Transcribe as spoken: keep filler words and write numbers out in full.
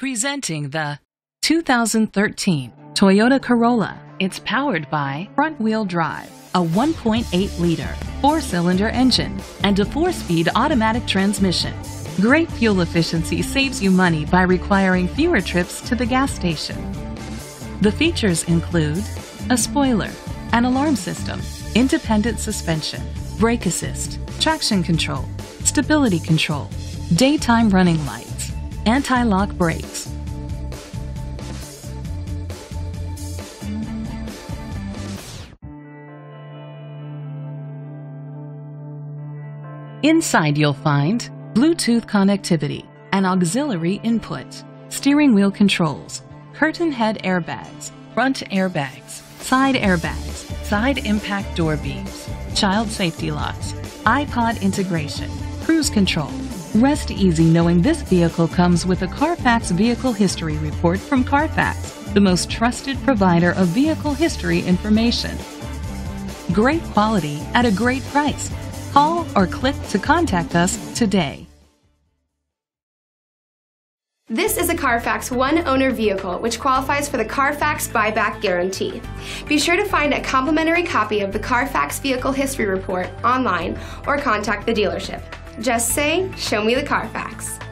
Presenting the two thousand thirteen Toyota Corolla. It's powered by front-wheel drive, a one point eight liter four-cylinder engine, and a four-speed automatic transmission. Great fuel efficiency saves you money by requiring fewer trips to the gas station. The features include a spoiler, an alarm system, independent suspension, brake assist, traction control, stability control, daytime running lights, anti-lock brakes. Inside you'll find Bluetooth connectivity, an auxiliary input, steering wheel controls, curtain head airbags, front airbags, side airbags, side impact door beams, child safety locks, iPod integration, cruise control. Rest easy knowing this vehicle comes with a Carfax Vehicle History Report from Carfax, the most trusted provider of vehicle history information. Great quality at a great price. Call or click to contact us today. This is a Carfax one-owner vehicle which qualifies for the Carfax Buyback Guarantee. Be sure to find a complimentary copy of the Carfax Vehicle History Report online or contact the dealership. Just say, "Show me the Carfax."